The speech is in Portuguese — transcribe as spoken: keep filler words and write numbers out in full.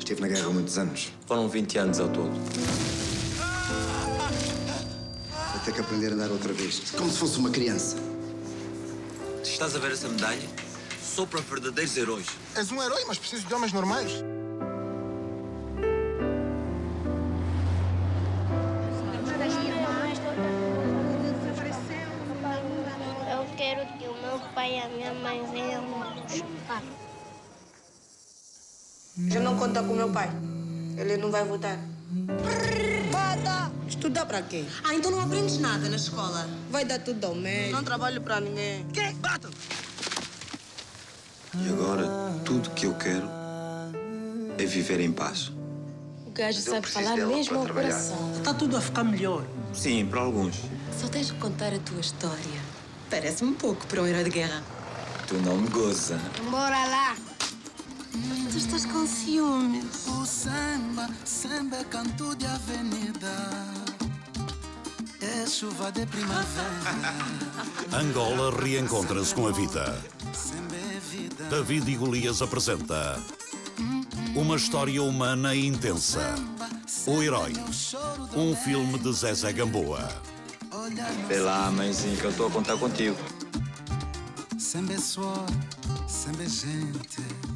Estive na guerra há muitos anos. Foram vinte anos ao todo. Vou ter que aprender a andar outra vez, como se fosse uma criança. Estás a ver essa medalha? Só para verdadeiros heróis. És um herói, mas preciso de homens normais. Eu quero que o meu pai e a minha mãe venham me buscar. Já não conta com o meu pai. Ele não vai votar. Bata! Estudar pra quê? Ah, então não aprendes nada na escola. Vai dar tudo ao mesmo. Não trabalho pra ninguém. Quê? Bata! E agora, tudo que eu quero é viver em paz. O gajo Mas eu sabe preciso falar dela mesmo para ao trabalhar. coração. Está tudo a ficar melhor. Sim, para alguns. Só tens de contar a tua história. Parece-me pouco para um herói de guerra. Tu não me goza. Bora lá! Tu estás com ciúmes. O samba, samba é canto de avenida. É chuva de primavera. Angola reencontra-se com a vida. David e Golias apresenta uma história humana e intensa. O Herói, um filme de Zezé Gamboa. Vê lá, mãezinha, que eu estou a contar contigo. Samba é suor, samba é gente.